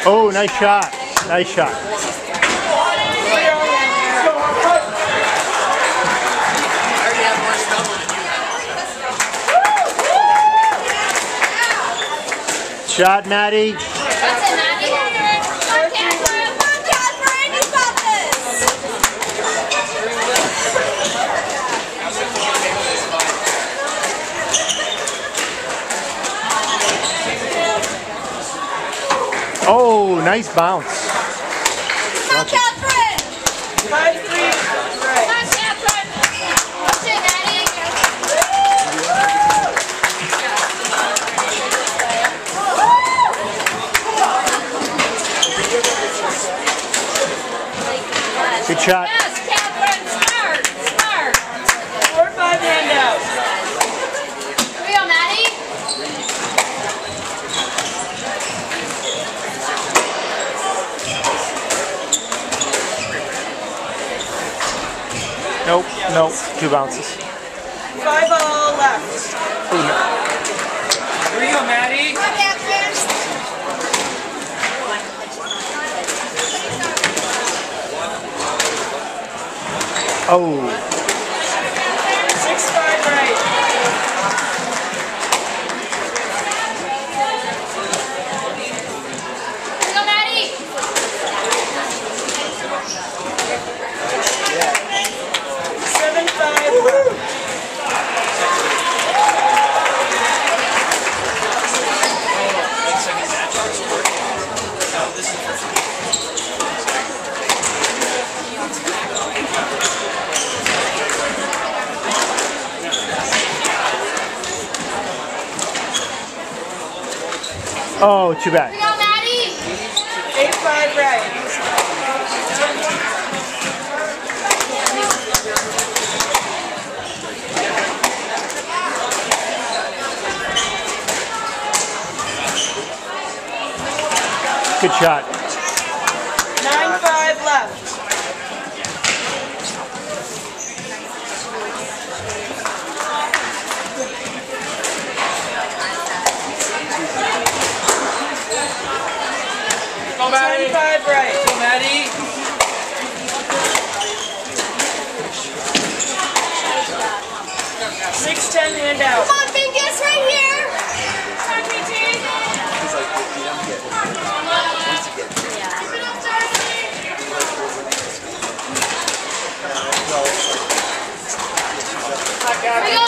Oh, nice shot. Nice shot. Shot, Maddie. That's it, Maddie. Come on, Catherine. Come on, Catherine. You got this. Oh, nice bounce. Come on, Catherine. 5-3. Right. Come on, Catherine. That's it, Maddie. Good shot. Yes, Catherine. Smart. Smart. 4-5 handout. Here we go, Maddie. Nope, nope. 2 bounces. 5 all left. Ooh, no. Here we go, Maddie. Come on, Catherine. Oh, 6-5 right. Here we go, Maddie. 7-5 left. oh, too bad. Here we go, Maddie. 8-5 right. Good shot. 9-5 left. Go, Maddie. 10-5 right. Go, Maddie. Six, 10 handout. Come on, Bingus, right here. Come on, BT. Here we go,